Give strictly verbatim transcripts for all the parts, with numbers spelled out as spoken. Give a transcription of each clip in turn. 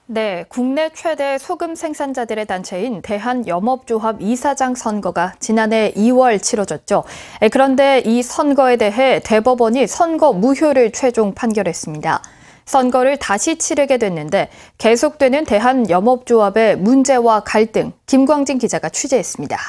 네, 국내 최대 소금 생산자들의 단체인 대한염업조합 이사장 선거가 지난해 이월 치러졌죠. 그런데 이 선거에 대해 대법원이 선거 무효를 최종 판결했습니다. 선거를 다시 치르게 됐는데 계속되는 대한염업조합의 문제와 갈등, 김광진 기자가 취재했습니다.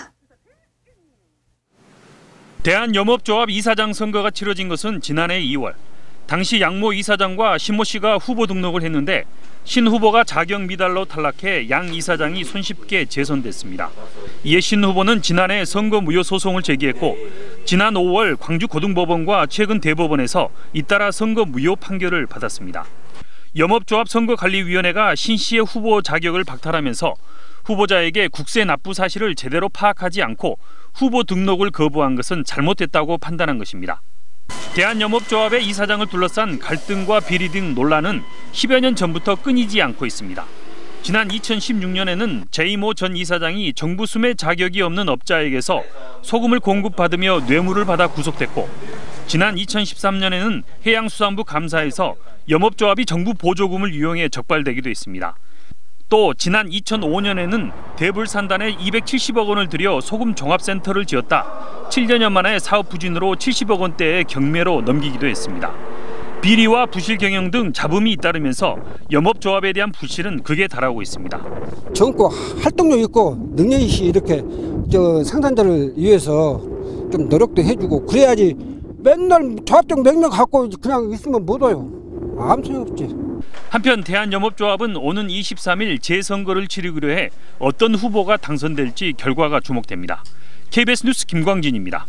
대한염업조합 이사장 선거가 치러진 것은 지난해 이월. 당시 양모 이사장과 신모 씨가 후보 등록을 했는데 신 후보가 자격 미달로 탈락해 양 이사장이 손쉽게 재선됐습니다. 이에 신 후보는 지난해 선거 무효 소송을 제기했고 지난 오월 광주고등법원과 최근 대법원에서 잇따라 선거 무효 판결을 받았습니다. 염업조합 선거관리위원회가 신 씨의 후보 자격을 박탈하면서 후보자에게 국세 납부 사실을 제대로 파악하지 않고 후보 등록을 거부한 것은 잘못됐다고 판단한 것입니다. 대한염업조합의 이사장을 둘러싼 갈등과 비리 등 논란은 십여 년 전부터 끊이지 않고 있습니다. 지난 이천십육 년에는 제이모 전 이사장이 정부 수매 자격이 없는 업자에게서 소금을 공급받으며 뇌물을 받아 구속됐고 지난 이천십삼 년에는 해양수산부 감사에서 염업조합이 정부 보조금을 이용해 적발되기도 했습니다. 또 지난 이천오 년에는 대불산단에 이백칠십억 원을 들여 소금 종합센터를 지었다. 칠 년여 만에 사업 부진으로 칠십억 원대의 경매로 넘기기도 했습니다. 비리와 부실 경영 등 잡음이 잇따르면서 염업조합에 대한 불신은 극에 달하고 있습니다. 젊고 활동력 있고 능력이 이렇게 저 생산자를 위해서 좀 노력도 해주고 그래야지 맨날 조합장 몇 명 갖고 그냥 있으면 못 와요. 아무 소용 없지. 한편 대한염업조합은 오는 이십삼 일 재선거를 치르기로 해 어떤 후보가 당선될지 결과가 주목됩니다. 케이비에스 뉴스 김광진입니다.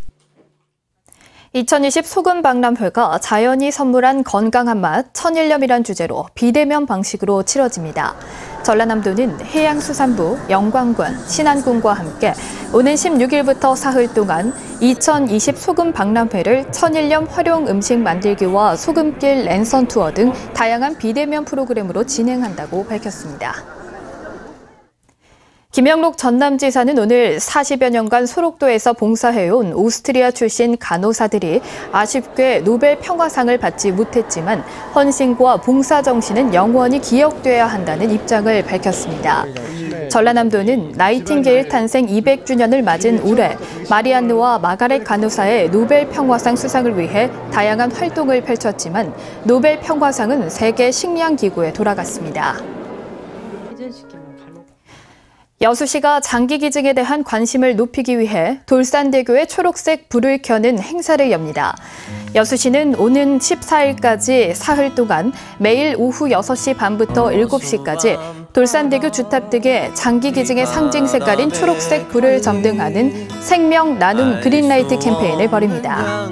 이천이십 소금박람회가 자연이 선물한 건강한 맛, 천일염이란 주제로 비대면 방식으로 치러집니다. 전라남도는 해양수산부, 영광군, 신안군과 함께 오는 십육 일부터 사흘 동안 이천이십 소금박람회를 천일염 활용 음식 만들기와 소금길 랜선 투어 등 다양한 비대면 프로그램으로 진행한다고 밝혔습니다. 김영록 전남지사는 오늘 사십여 년간 소록도에서 봉사해온 오스트리아 출신 간호사들이 아쉽게 노벨 평화상을 받지 못했지만 헌신과 봉사 정신은 영원히 기억돼야 한다는 입장을 밝혔습니다. 전라남도는 나이팅게일 탄생 이백 주년을 맞은 올해 마리안느와 마가렛 간호사의 노벨 평화상 수상을 위해 다양한 활동을 펼쳤지만 노벨 평화상은 세계 식량기구에 돌아갔습니다. 여수시가 장기 기증에 대한 관심을 높이기 위해 돌산대교에 초록색 불을 켜는 행사를 엽니다. 여수시는 오는 십사 일까지 사흘 동안 매일 오후 여섯 시 반부터 일곱 시까지 돌산대교 주탑 등에 장기 기증의 상징 색깔인 초록색 불을 점등하는 생명 나눔 그린라이트 캠페인을 벌입니다.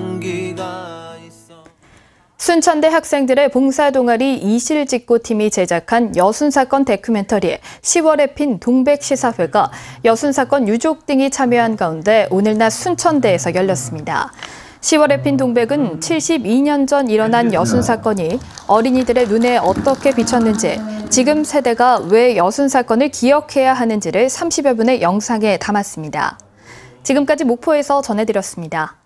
순천대 학생들의 봉사동아리 이실직고팀이 제작한 여순사건 다큐멘터리 시월에 핀 동백시사회가 여순사건 유족 등이 참여한 가운데 오늘 낮 순천대에서 열렸습니다. 시월에 핀 동백은 칠십이 년 전 일어난 여순사건이 어린이들의 눈에 어떻게 비쳤는지, 지금 세대가 왜 여순사건을 기억해야 하는지를 삼십여 분의 영상에 담았습니다. 지금까지 목포에서 전해드렸습니다.